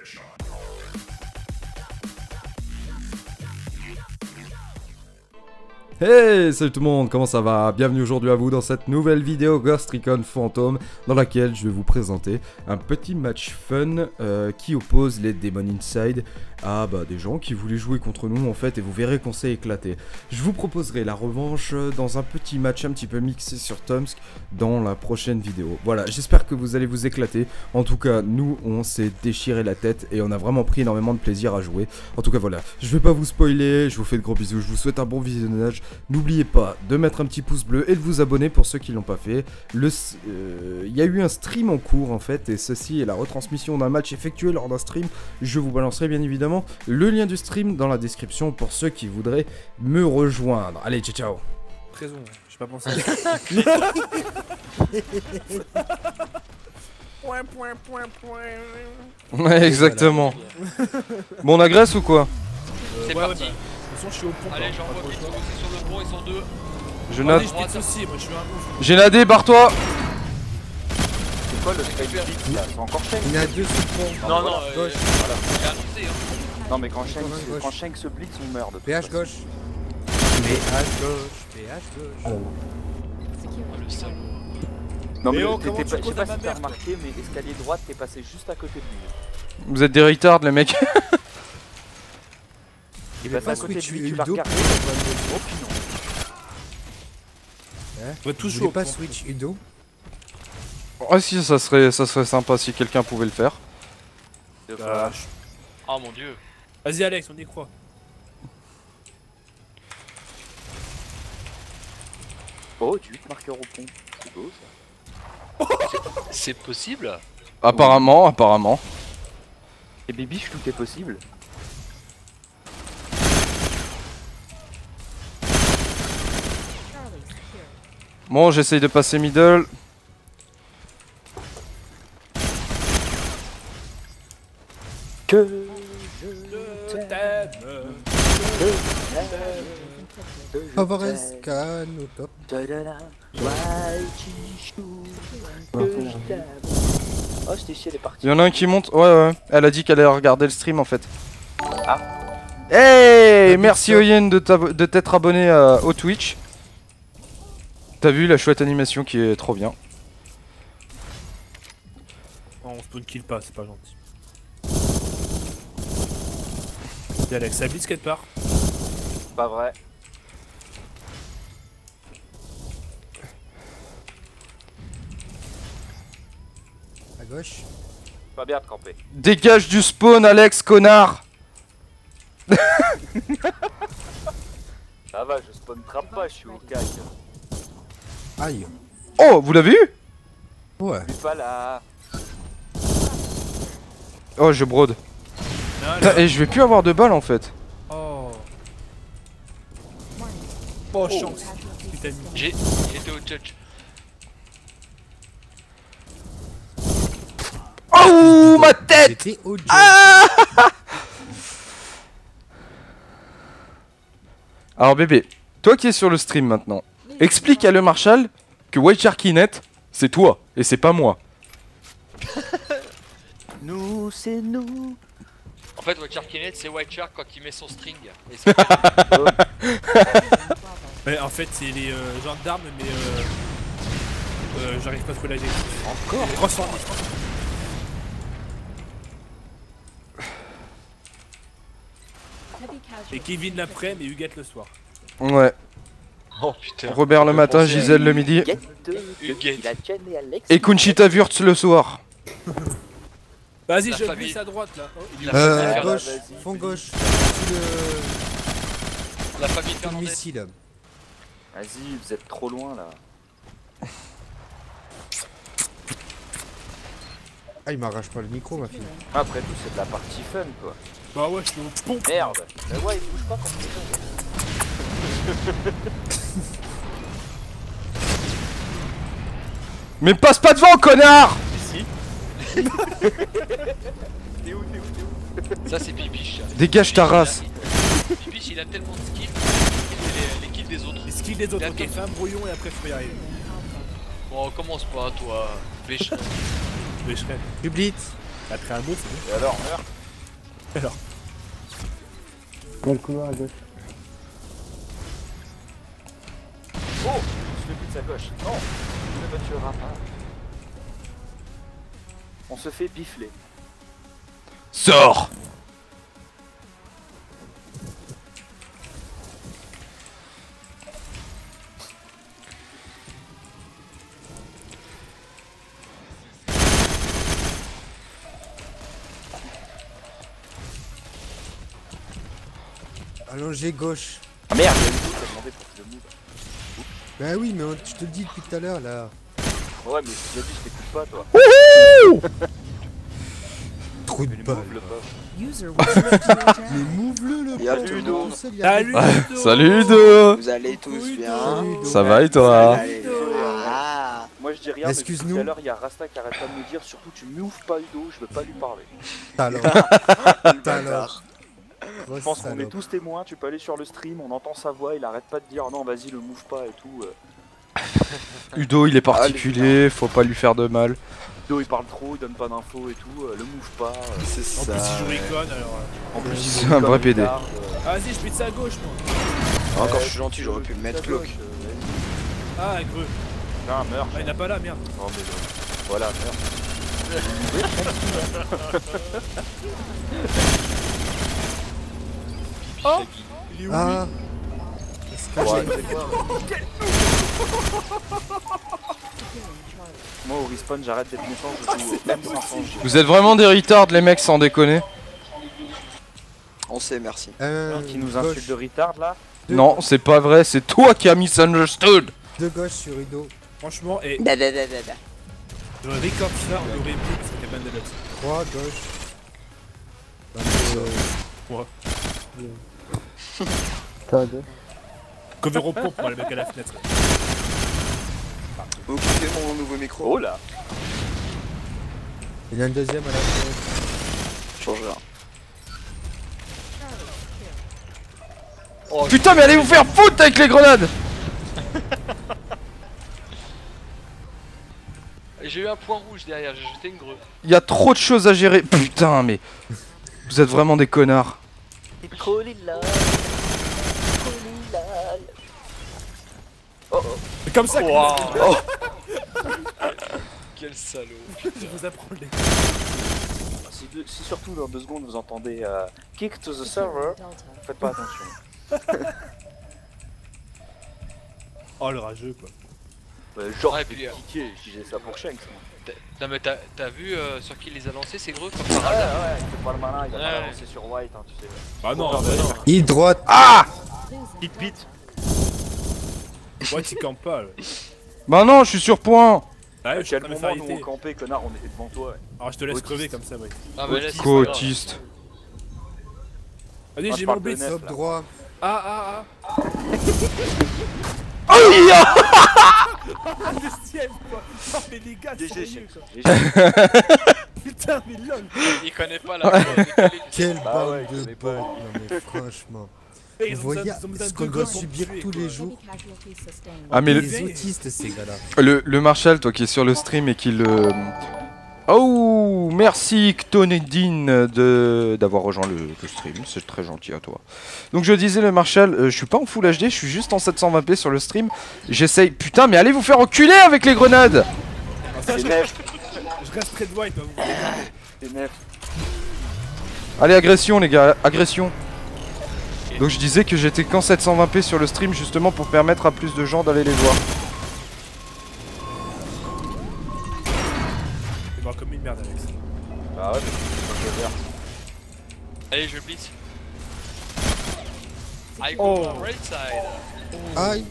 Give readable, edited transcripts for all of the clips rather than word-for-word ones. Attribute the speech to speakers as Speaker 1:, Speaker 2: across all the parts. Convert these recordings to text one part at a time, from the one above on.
Speaker 1: Hey, salut tout le monde, comment ça va? Bienvenue aujourd'hui à vous dans cette nouvelle vidéo Ghost Recon Phantom dans laquelle je vais vous présenter un petit match fun qui oppose les Demon Inside à des gens qui voulaient jouer contre nous en fait, et vous verrez qu'on s'est éclaté. Je vous proposerai la revanche dans un petit match un petit peu mixé sur Tomsk dans la prochaine vidéo. Voilà, j'espère que vous allez vous éclater. En tout cas, nous on s'est déchiré la tête et on a vraiment pris énormément de plaisir à jouer. En tout cas voilà, je vais pas vous spoiler, je vous fais de gros bisous, je vous souhaite un bon visionnage. N'oubliez pas de mettre un petit pouce bleu et de vous abonner pour ceux qui l'ont pas fait. Il y a eu un stream en cours en fait, et ceci est la retransmission d'un match effectué lors d'un stream. Je vous balancerai bien évidemment le lien du stream dans la description pour ceux qui voudraient me rejoindre. Allez, ciao ciao.
Speaker 2: Raison, j'ai pas pensé.
Speaker 1: Ouais, exactement. Bon, on agresse ou quoi?
Speaker 3: C'est parti.
Speaker 2: De toute façon, je suis au pont.
Speaker 3: Allez, j'envoie vite, c'est sur le pont, ils sont deux.
Speaker 1: Je nade.
Speaker 2: Aussi, moi je suis un ouf.
Speaker 1: J'ai nadé, barre-toi.
Speaker 4: C'est quoi le Skype Blitz là? C'est encore Shanks?
Speaker 5: Il y en a deux sous le pont.
Speaker 3: Non, non,
Speaker 5: gauche.
Speaker 3: voilà. J'ai annoncé, hein.
Speaker 4: Non mais quand
Speaker 5: Gauche.
Speaker 4: Shanks se blitz on meurt de toute
Speaker 5: PH
Speaker 4: façon.
Speaker 5: gauche. PH gauche. PH gauche.
Speaker 3: Oh, le salaud.
Speaker 4: Non mais
Speaker 2: Léo,
Speaker 4: t'étais
Speaker 2: comment
Speaker 4: pas,
Speaker 2: tu
Speaker 4: je sais
Speaker 2: comptes
Speaker 4: pas
Speaker 2: à ma
Speaker 4: si t'as
Speaker 2: mère,
Speaker 4: remarqué mais escalier droite t'es passé juste à côté de lui.
Speaker 1: Vous êtes des retards, les mecs.
Speaker 4: Il
Speaker 5: veut
Speaker 4: passe
Speaker 5: pas
Speaker 4: à côté de
Speaker 5: switch
Speaker 4: lui, tu l'as
Speaker 5: Udo.
Speaker 4: regardé, oh putain.
Speaker 2: On va tous
Speaker 5: Je
Speaker 2: jouer au
Speaker 5: voulais pas
Speaker 2: pont.
Speaker 5: switch Udo.
Speaker 1: Ah si, ça serait sympa si quelqu'un pouvait le faire.
Speaker 3: Oh mon dieu.
Speaker 2: Vas-y Alex, on y croit.
Speaker 4: Oh, tu 8 marqueurs au pont. C'est beau ça.
Speaker 3: C'est possible?
Speaker 1: Apparemment.
Speaker 4: Et Bibiche, tout est possible.
Speaker 1: Bon, j'essaye de passer middle.
Speaker 4: Que
Speaker 2: Je t'aime.
Speaker 5: Favorescan au top.
Speaker 4: Oh, je t'ai chié, elle est partie.
Speaker 1: Il y en a un qui monte. Ouais. Elle a dit qu'elle allait regarder le stream en fait.
Speaker 4: Ah.
Speaker 1: Hey, merci Oyen de t'être abonné au Twitch. T'as vu la chouette animation qui est trop bien.
Speaker 2: Non, on spawn kill pas, c'est pas gentil. Et Alex, ça blitz quelque part.
Speaker 4: Pas vrai.
Speaker 5: À gauche.
Speaker 4: Pas bien de camper.
Speaker 1: Dégage du spawn, Alex, connard.
Speaker 4: Ça va, je spawn trappe pas, je suis au cac.
Speaker 5: Aïe.
Speaker 1: Oh, vous l'avez eu?
Speaker 5: Ouais.
Speaker 4: Je suis pas là.
Speaker 1: Oh, je brode.
Speaker 2: Non,
Speaker 1: Putain, et je vais plus avoir de balles en fait.
Speaker 2: Oh. Oh, chance. Putain.
Speaker 3: Il était au judge.
Speaker 1: Oh, ma tête.
Speaker 5: J'étais au jeu.
Speaker 1: Alors bébé, toi qui es sur le stream maintenant, explique à le Marshall que White Sharkinet, c'est toi et c'est pas moi.
Speaker 4: Nous, c'est nous.
Speaker 3: En fait, White Shark Kenneth, c'est White Shark quand il met son string. Et c'est
Speaker 2: Ouais, en fait, c'est les gendarmes, mais j'arrive pas à trouver la game.
Speaker 4: Encore
Speaker 2: 310. Et Kevin l'après, mais Huguette le soir.
Speaker 1: Ouais.
Speaker 3: Oh putain.
Speaker 1: Robert le matin, Gisèle le midi.
Speaker 3: Huguette.
Speaker 4: La tienne et Alex.
Speaker 1: Et Conchita Wurst le soir.
Speaker 2: Vas-y,
Speaker 3: La
Speaker 2: je
Speaker 3: famille.
Speaker 2: glisse à droite là. Oh, il
Speaker 3: La
Speaker 2: a
Speaker 3: famille
Speaker 5: À
Speaker 3: Fernandez.
Speaker 5: gauche. Fond gauche. Sous
Speaker 3: La famille
Speaker 5: le
Speaker 3: Fernandez.
Speaker 5: missile.
Speaker 4: Vas-y, vous êtes trop loin là.
Speaker 5: Ah, il m'arrache pas le micro, ma fille.
Speaker 4: Après tout, c'est de la partie fun quoi.
Speaker 2: Bah ouais, je suis au pont.
Speaker 4: Merde. Bah ouais, il bouge pas quand
Speaker 1: Mais passe pas devant, connard.
Speaker 3: Ici.
Speaker 4: T'es où?
Speaker 3: Ça, c'est Bibiche.
Speaker 1: Dégage ta race.
Speaker 3: Bibiche, il a tellement de skills. Les kills des autres.
Speaker 2: Les skills des autres,
Speaker 3: D'accord.
Speaker 2: ok, fais un brouillon et après faut y arriver.
Speaker 3: Bon, commence pas, toi. Bêche.
Speaker 2: Mais je serai.
Speaker 5: Publit.
Speaker 2: T'as pris un autre, c'est
Speaker 4: Et alors, meurt.
Speaker 2: bon. Alors.
Speaker 6: Dans le couloir à gauche.
Speaker 4: Oh, je fais plus de sa gauche. Non, ne me tuera pas. On se fait bifler.
Speaker 1: Sors.
Speaker 5: Allongé gauche.
Speaker 4: Ah merde, il y a une boule, t'as demandé pour que je move.
Speaker 5: Bah oui, mais je te le dis depuis tout à l'heure là.
Speaker 4: Ouais, mais si j'ai dit, je t'écoute pas, toi.
Speaker 5: Trou de
Speaker 4: Mais
Speaker 5: balle.
Speaker 4: move le pauvre.
Speaker 7: User was moved to your
Speaker 5: Mais
Speaker 7: channel.
Speaker 5: move-le le
Speaker 8: Et à
Speaker 5: pauvre,
Speaker 8: tout le
Speaker 5: tout
Speaker 8: monde.
Speaker 5: seul, il arrive.
Speaker 2: Salut Ludo.
Speaker 1: Salut Ludo.
Speaker 8: Vous allez tous bien.
Speaker 1: Ça va et toi?
Speaker 8: Allez. Ah.
Speaker 4: Moi je dis rien, mais
Speaker 5: Excuse-nous.
Speaker 4: depuis tout à l'heure, il y a Rasta qui arrête pas de me dire surtout tu m'ouvres pas Udo, je veux pas lui parler.
Speaker 5: Alors. Alors.
Speaker 4: Je pense qu'on est tous témoins, tu peux aller sur le stream, on entend sa voix, il arrête pas de dire non vas-y le move pas et tout.
Speaker 1: Udo il est particulier, faut pas lui faire de mal.
Speaker 4: Udo il parle trop, il donne pas d'infos et tout, le move pas.
Speaker 8: C'est
Speaker 2: En
Speaker 8: ça.
Speaker 2: plus, il joue Recon alors.
Speaker 4: En plus,
Speaker 1: C'est
Speaker 4: il
Speaker 1: un
Speaker 4: comme
Speaker 1: vrai
Speaker 4: une
Speaker 1: PD.
Speaker 4: garde,
Speaker 2: Ah, vas-y, je pète ça à gauche, moi.
Speaker 8: Encore je suis gentil, j'aurais pu me mettre cloque.
Speaker 2: Ah, greu.
Speaker 4: Non, meurt.
Speaker 2: Ah, il n'a pas là, merde.
Speaker 4: Non, mais voilà, meurt.
Speaker 2: Oh, il est où
Speaker 5: Ah.
Speaker 4: Ouais, moi au respawn j'arrête d'être méchant, je joue au M500.
Speaker 1: Vous êtes vraiment des retards les mecs sans déconner.
Speaker 8: On sait, merci.
Speaker 4: Qui nous insulte de retard là.
Speaker 1: Non, c'est pas vrai, c'est toi qui as misunderstood.
Speaker 5: De gauche sur Udo.
Speaker 2: Franchement, et
Speaker 8: Da da da da da.
Speaker 2: le record ça, on l'aurait mis, c'était ban de notes.
Speaker 5: 3 gauche.
Speaker 6: Ça à gauche.
Speaker 2: Cover au pont pour aller le mec à la fenêtre.
Speaker 8: Occupez mon nouveau micro.
Speaker 4: Oh là.
Speaker 5: Il y a un deuxième à la fenêtre.
Speaker 8: Change rien.
Speaker 1: Putain mais allez vous faire foutre avec les grenades.
Speaker 3: J'ai eu un point rouge derrière, j'ai jeté une greu.
Speaker 1: Il y a trop de choses à gérer. Putain mais... Vous êtes vraiment des connards.
Speaker 2: C'est comme ça que
Speaker 3: Wow. Quel salaud.
Speaker 2: je vous apprends les.
Speaker 4: Si surtout dans 2 secondes vous entendez kick to the server, faites pas attention.
Speaker 2: Oh, le rageux, quoi.
Speaker 4: Genre,
Speaker 3: Ouais,
Speaker 4: je
Speaker 3: puis,
Speaker 4: vais kicker, je disais ça pour Shanks.
Speaker 3: Non mais t'as vu sur qui il les a lancés ces greux comme
Speaker 4: Ouais,
Speaker 3: par hasard?
Speaker 4: ouais, il fait pas le malin, il va pas
Speaker 3: Ouais.
Speaker 4: l'avancer sur White, hein, tu sais.
Speaker 2: Ah non, bah non.
Speaker 5: Il droite.
Speaker 1: Ah.
Speaker 2: Pit pit. Ouais, tu campes pas, là.
Speaker 1: Bah non, je suis sur point.
Speaker 2: Ah, ouais, je suis en
Speaker 4: Quel
Speaker 2: train de
Speaker 4: moment
Speaker 2: faire
Speaker 4: nous on
Speaker 2: arrêter.
Speaker 4: campait, connard, on était devant toi. Ouais.
Speaker 2: Alors, je te laisse
Speaker 4: Autiste.
Speaker 2: crever comme ça, ouais.
Speaker 3: Ah mais là c'est pas grave.
Speaker 1: Côtiste.
Speaker 2: Vas-y,
Speaker 4: Moi,
Speaker 2: j'ai
Speaker 4: je
Speaker 2: mon
Speaker 4: parle de
Speaker 2: blitz.
Speaker 4: Nef,
Speaker 5: Top
Speaker 4: là.
Speaker 5: droit.
Speaker 2: Ah.
Speaker 1: Aïe.
Speaker 2: Ah, deuxième, quoi. Oh, mais les gars,
Speaker 4: GG,
Speaker 2: sérieux,
Speaker 4: Shanks.
Speaker 2: quoi.
Speaker 4: GG.
Speaker 2: Putain, mais lol.
Speaker 3: Il connaît pas la
Speaker 5: Quelle
Speaker 4: Bah
Speaker 5: bande
Speaker 4: ouais, je
Speaker 5: de
Speaker 4: connais
Speaker 5: porcs.
Speaker 4: pas.
Speaker 5: Non mais franchement.
Speaker 2: Ils
Speaker 5: Vous
Speaker 2: ont
Speaker 5: voyez
Speaker 2: besoin- ils ont besoin
Speaker 5: ce
Speaker 2: de
Speaker 5: qu'on
Speaker 2: deux
Speaker 5: doit
Speaker 2: gars pour
Speaker 5: subir
Speaker 2: tuer,
Speaker 5: tous
Speaker 2: quoi.
Speaker 5: les jours.
Speaker 1: Ah mais
Speaker 5: Les autistes ces gars-là.
Speaker 1: le Marshall, toi qui es sur le stream et qui le... Oh, merci Ctonedine d'avoir rejoint le stream, c'est très gentil à toi. Donc je disais le Marshall, je suis pas en Full HD, je suis juste en 720p sur le stream. J'essaye... Putain mais allez vous faire enculer avec les grenades.
Speaker 2: Alors ça,
Speaker 4: C'est
Speaker 2: je
Speaker 4: Nef,
Speaker 2: reste près de White, hein, vous.
Speaker 4: c'est Nef.
Speaker 1: Allez agression les gars, agression. Donc je disais que j'étais qu'en 720p sur le stream justement pour permettre à plus de gens d'aller les voir.
Speaker 2: C'est mort comme une merde, Alex.
Speaker 4: Bah ouais, mais c'est pas que vert.
Speaker 3: Allez je blitz. I
Speaker 2: Oh.
Speaker 3: go right side.
Speaker 5: Aïe.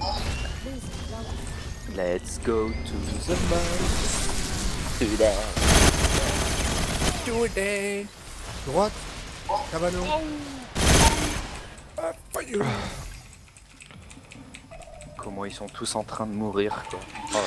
Speaker 4: Let's go to the mine.
Speaker 2: Today.
Speaker 5: Droite. Cabanon.
Speaker 4: Comment ils sont tous en train de mourir, quoi.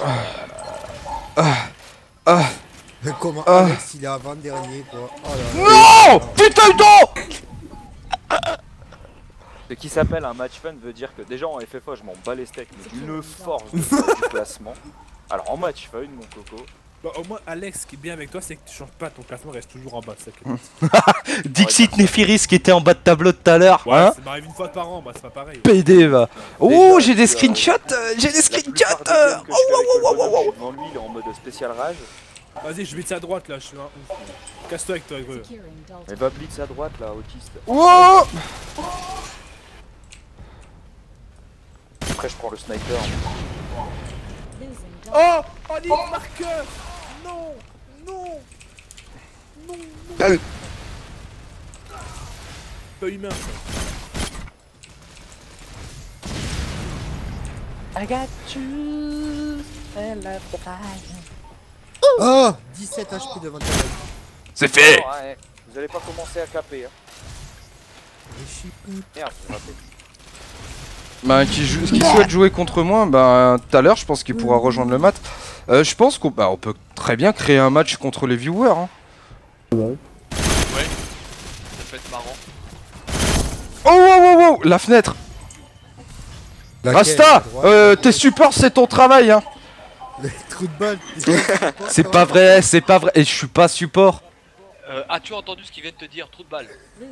Speaker 5: Comment
Speaker 1: Ah.
Speaker 5: Alex il est avant-dernier quoi. Oh là là.
Speaker 1: Non. Putain Udo.
Speaker 4: Ce qui s'appelle un match fun veut dire que déjà en FFA je m'en bats les steaks, mais d'une force du classement. Alors en match fun mon coco,
Speaker 2: Bah, au moins, Alex, ce qui est bien avec toi, c'est que tu changes pas, ton classement reste toujours en bas. C'est ça que...
Speaker 5: Dixit Nephiris qui était en bas de tableau tout à l'heure.
Speaker 2: Ouais,
Speaker 5: Hein
Speaker 2: ça m'arrive une fois par an, bah c'est pas pareil.
Speaker 5: PD va. Oh,
Speaker 4: Déjà,
Speaker 5: j'ai des
Speaker 4: tu as-
Speaker 5: screenshots. J'ai des
Speaker 4: La
Speaker 5: screenshots.
Speaker 4: plupart des games que je fais avec le bonhomme, devant lui, il est en mode spécial rage.
Speaker 2: Vas-y, je vais à droite là, je suis un ouf. Casse-toi avec toi, gros.
Speaker 4: Mais va blitz à droite là, autiste.
Speaker 5: Wow.
Speaker 4: Après, je prends le sniper.
Speaker 2: Oh, oh, Nick, marqueur. Non, non, non, non. Pas humain.
Speaker 4: I got you. I love the fire.
Speaker 9: Oh 17 HP devant ta gueule.
Speaker 5: C'est fait.
Speaker 4: Non, ouais, vous allez pas commencer à caper. Hein. Merde, j'ai raté.
Speaker 1: Bah, qui souhaite jouer contre moi, bah, tout à l'heure, je pense qu'il pourra rejoindre le mat. Je pense qu'on on peut très bien créer un match contre les viewers. Hein.
Speaker 3: Ouais. Ça peut être marrant.
Speaker 1: Oh, wow, wow, wow, la fenêtre. Rasta, tes supports, c'est ton travail. Hein.
Speaker 9: Le trou de balle.
Speaker 1: C'est pas vrai, c'est pas vrai. Et je suis pas support.
Speaker 3: As-tu entendu ce qu'il vient de te dire? Trou de balle.
Speaker 4: Oui,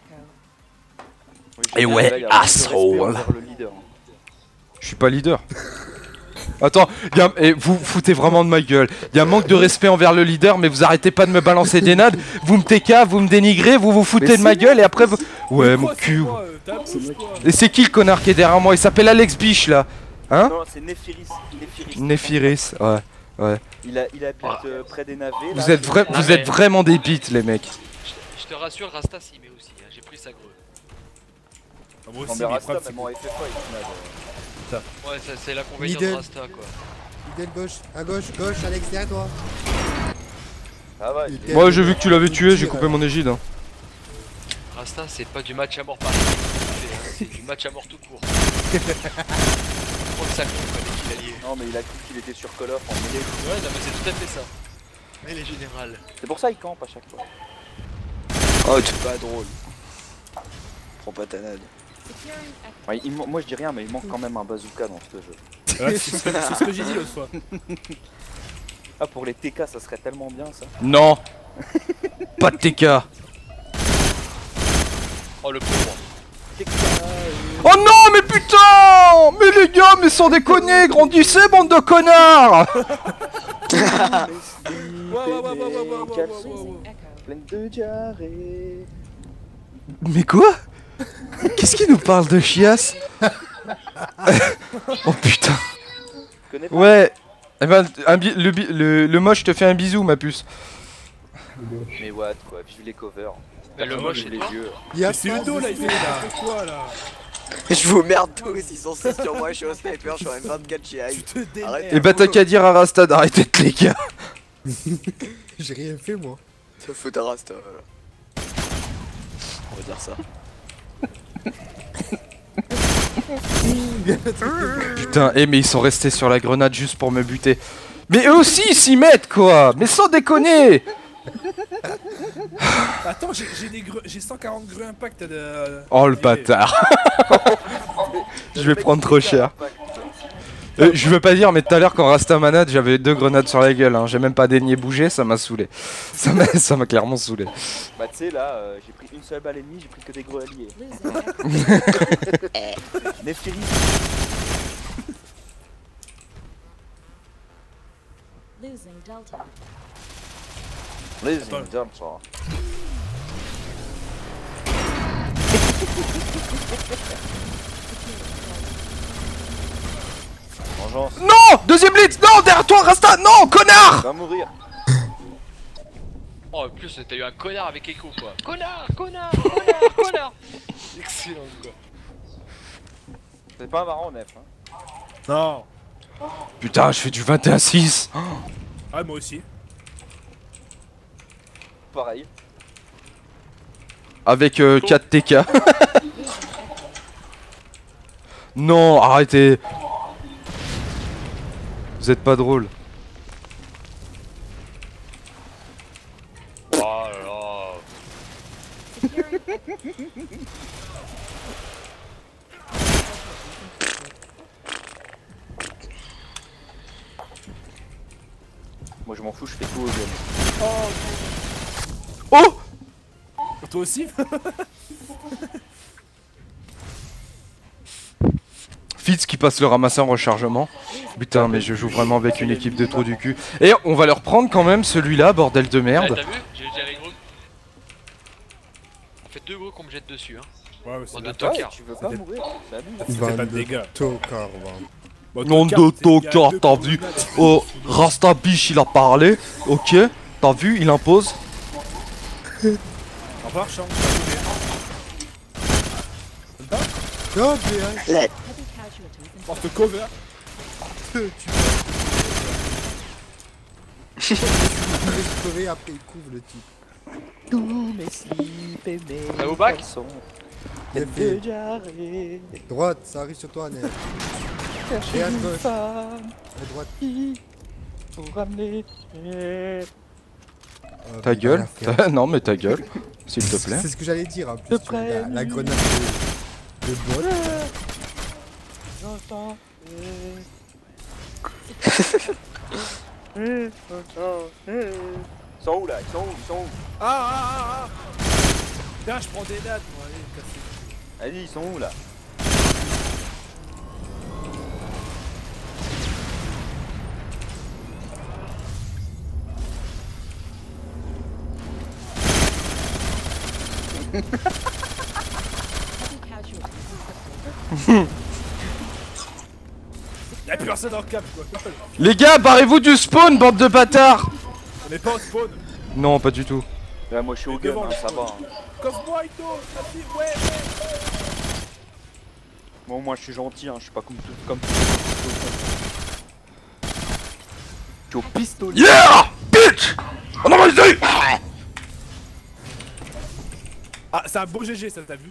Speaker 1: Et
Speaker 4: j'ai
Speaker 1: ouais,
Speaker 4: bien, là, il y a un manque de
Speaker 1: asshole.
Speaker 4: respect envers le leader.
Speaker 1: Je suis pas leader. Attends, vous foutez vraiment de ma gueule. Il y a un manque de respect envers le leader, mais vous arrêtez pas de me balancer des nades. Vous me TK, vous me dénigrez, vous vous foutez de ma gueule et après vous... Ouais, mon cul. Et c'est qui le connard qui est derrière moi? Il s'appelle Alex Biche là. Hein?
Speaker 4: Non, c'est Nephiris.
Speaker 1: Nephiris, ouais, ouais.
Speaker 4: Il habite près des navets.
Speaker 1: Vous êtes vraiment des bites, les mecs.
Speaker 3: Je te rassure, Rasta s'y met aussi. Hein. J'ai pris sa greu.
Speaker 2: Moi
Speaker 4: Non,
Speaker 2: aussi,
Speaker 4: mais
Speaker 2: mais
Speaker 4: Rasta,
Speaker 2: preuve, c'est
Speaker 4: même en FFA, il nade.
Speaker 3: Ouais, c'est l'inconvénient de
Speaker 9: Middle.
Speaker 3: Rasta quoi.
Speaker 9: Middle gauche, à gauche, Alex derrière toi.
Speaker 4: Ah ouais,
Speaker 9: Il
Speaker 4: il est-
Speaker 9: était-
Speaker 1: Moi, j'ai vu que tu l'avais tué, j'ai coupé mon égide. Hein.
Speaker 3: Rasta, c'est pas du match à mort pareil. C'est du match à mort tout court. Trop de sac, qu'il allié.
Speaker 4: Non, mais il a cru qu'il était sur Call of en mêlée.
Speaker 3: Ouais, non, mais c'est tout à fait ça. Mais les générales.
Speaker 4: C'est pour ça qu'il campe à chaque fois.
Speaker 8: Oh, tu es pas drôle. Prends pas ta nade.
Speaker 4: Ouais, moi je dis rien, mais il manque quand même un bazooka dans ce jeu.
Speaker 2: Ouais, c'est ce que j'ai dit l'autre fois.
Speaker 4: Ah, pour les TK, ça serait tellement bien ça.
Speaker 1: Non. Pas de TK.
Speaker 3: Oh le pauvre.
Speaker 4: TK,
Speaker 1: Oh non, mais putain! Mais les gars, mais sans déconner, grandissez, bande de connards!
Speaker 4: pleine de diarrhée.
Speaker 1: Mais quoi? Qu'est-ce qui nous parle de chiasse? Oh putain.
Speaker 4: Tu connais pas?
Speaker 1: Ouais. Eh ben, le moche te fait un bisou, ma puce.
Speaker 4: Mais what quoi, vive les covers.
Speaker 3: Mais le moche,
Speaker 4: Vive
Speaker 3: c'est
Speaker 4: les
Speaker 3: toi.
Speaker 4: vieux.
Speaker 9: Il y a
Speaker 2: Mais c'est Udo là, il fait n'importe quoi là.
Speaker 8: Je vous merde tous, ils sont 6 sur moi, je suis au sniper, je suis en M24 chez AI.
Speaker 2: Tu te
Speaker 8: Arrête.
Speaker 1: Et bah t'as qu'à dire à Rasta d'arrêter de cliquer.
Speaker 9: J'ai rien fait moi.
Speaker 8: Ça fout à Rasta, voilà. On va dire ça.
Speaker 1: Putain, mais ils sont restés sur la grenade juste pour me buter. Mais eux aussi ils s'y mettent quoi. Mais sans déconner.
Speaker 2: Attends, j'ai 140 greux impact de...
Speaker 1: Oh le bâtard. Je vais prendre trop cher. Je veux pas dire, mais tout à l'heure quand Rasta manade, j'avais 2 grenades sur la gueule. Hein. J'ai même pas daigné bouger, ça m'a saoulé. Ça m'a clairement saoulé.
Speaker 4: Bah tu sais là, j'ai pris une seule balle et demie, j'ai pris que des gros alliés. Nephiris. Losing Delta. Vengeance.
Speaker 1: Non! Deuxième blitz! Non! Derrière toi, Rasta! Non! Connard!
Speaker 4: Va mourir.
Speaker 3: Oh, en plus, t'as eu un connard avec Echo quoi. Connard. Excellent quoi.
Speaker 4: C'est pas marrant, Nef. Hein.
Speaker 2: Non.
Speaker 1: Putain, je fais du 21-6.
Speaker 2: Ah, moi aussi.
Speaker 4: Pareil.
Speaker 1: Avec 4 TK. Non, arrêtez. Vous êtes pas drôle.
Speaker 3: Oh là là.
Speaker 4: Moi moi je m'en fous, je fais tout au gun.
Speaker 1: Oh!
Speaker 2: Toi aussi?
Speaker 1: Fitz qui passe le ramasser en rechargement. Putain, mais je joue vraiment avec une équipe de trous du cul. Et on va leur prendre quand même celui-là, bordel de
Speaker 3: Ah,
Speaker 1: merde.
Speaker 3: t'as vu? J'ai les gros. On fait 2 gros qu'on me jette dessus, hein.
Speaker 2: Ouais, c'est
Speaker 3: En
Speaker 2: bien.
Speaker 3: deux tocards.
Speaker 4: Tu veux pas mourir? Salut.
Speaker 2: C'était pas de dégâts.
Speaker 9: Tocard, va.
Speaker 2: Bon,
Speaker 1: Nom
Speaker 2: tocard,
Speaker 1: de
Speaker 2: c'est
Speaker 1: tocard,
Speaker 2: deux
Speaker 1: t'as
Speaker 2: contre
Speaker 1: vu?
Speaker 2: deux.
Speaker 1: Oh, Rasta Biche, il a parlé. Ok, t'as vu, il impose.
Speaker 2: Au revoir, Champ.
Speaker 9: Non, PH.
Speaker 7: Heavy casualties in
Speaker 2: Porte cover.
Speaker 9: Il va se crever, après il couvre le type.
Speaker 4: Tous mes slips et mes
Speaker 3: Ça vous back?
Speaker 4: caleçons.
Speaker 9: Bien fait.
Speaker 4: Jarret,
Speaker 9: Droite, ça arrive sur toi, Nel.
Speaker 4: chercher
Speaker 9: Et à
Speaker 4: une
Speaker 9: gauche.
Speaker 4: femme
Speaker 9: À droite.
Speaker 4: pour ramener.
Speaker 1: Ta gueule. Non, mais ta gueule, s'il te plaît.
Speaker 9: C'est ce que j'allais dire en plus.
Speaker 4: De
Speaker 9: tu vois,
Speaker 4: près,
Speaker 9: la
Speaker 4: lui.
Speaker 9: grenade de bot.
Speaker 4: J'entends. Ils sont où là? Ils sont où? Ils sont où?
Speaker 2: Ah. Tiens, je prends des dates, moi, allez, cassez.
Speaker 4: Allez, ils sont où là?
Speaker 7: heavy casualties in sector.
Speaker 2: Y'a plus personne dans le cap, quoi.
Speaker 1: Les gars, barrez-vous du spawn, bande de bâtards.
Speaker 2: On est pas au spawn.
Speaker 1: Non, pas du tout.
Speaker 4: Ouais, moi je suis au gun,
Speaker 2: Devant
Speaker 4: hein,
Speaker 2: le
Speaker 4: ça va.
Speaker 2: spawn.
Speaker 4: Hein.
Speaker 2: Coffre-moi, Ito. Ouais.
Speaker 4: Bon, moi je suis gentil, hein, je suis pas comme tout. Je suis au pistolet.
Speaker 1: Yeah! Bitch! On a ici!
Speaker 2: Ah, c'est un beau GG, ça, t'as vu?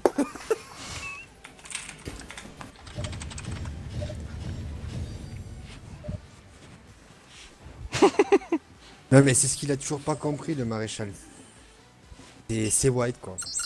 Speaker 9: Non, mais c'est ce qu'il a toujours pas compris, le maréchal. C'est white, quoi.